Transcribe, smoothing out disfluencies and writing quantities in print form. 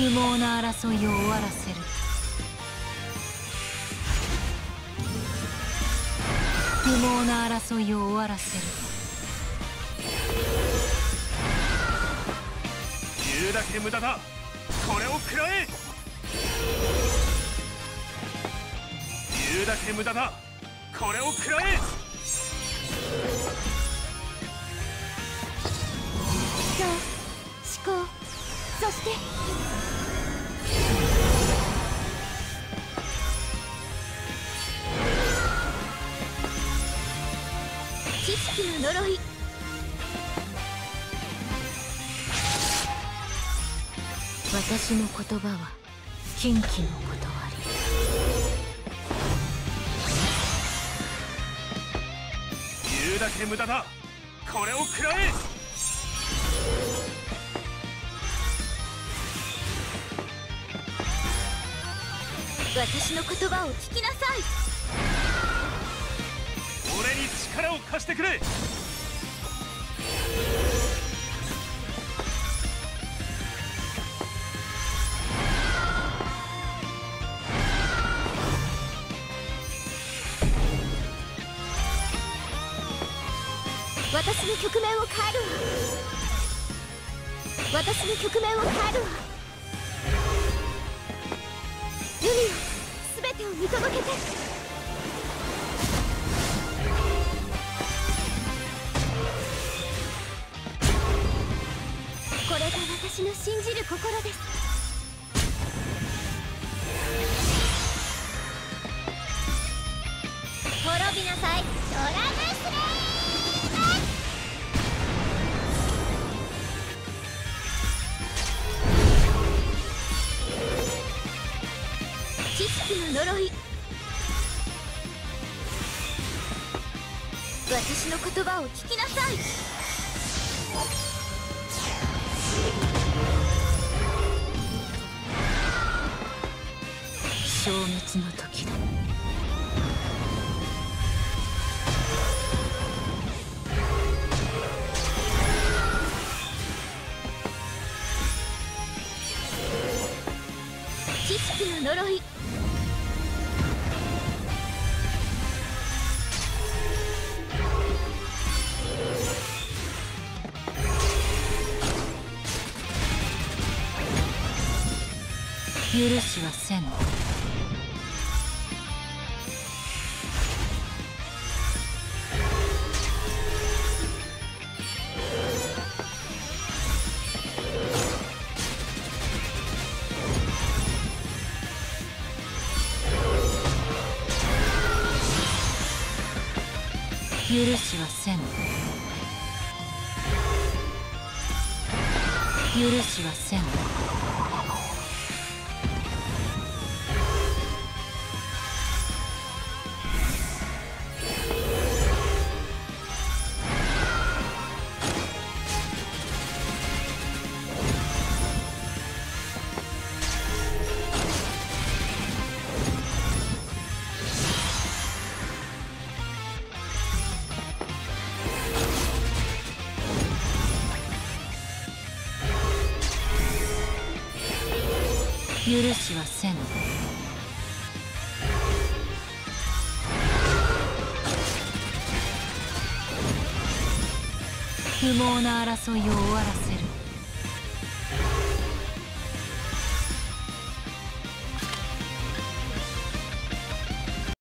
不毛な争いを終わらせる。不毛な争いを終わらせる。 言うだけ無駄だ。これを食らえ。言うだけ無駄だ。これを食らえ。 そう思考、そして知識の呪い。 私の言葉は禁忌の断り。 言うだけ無駄だ。これを食らえ。 私の言葉を聞きなさい。 俺に力を貸してくれ。 私の局面を変えるわ。私の局面を変えるわ。海よ、全てを見届けて。これが私の信じる心です。滅びなさい、ドラムスレイ。知識の呪い。私の言葉を聞きなさい。 消滅の時だ。 知識の呪い。 許しはせん。許しはせん。許しはせん。許しはせん。不毛な争いを終わらせる。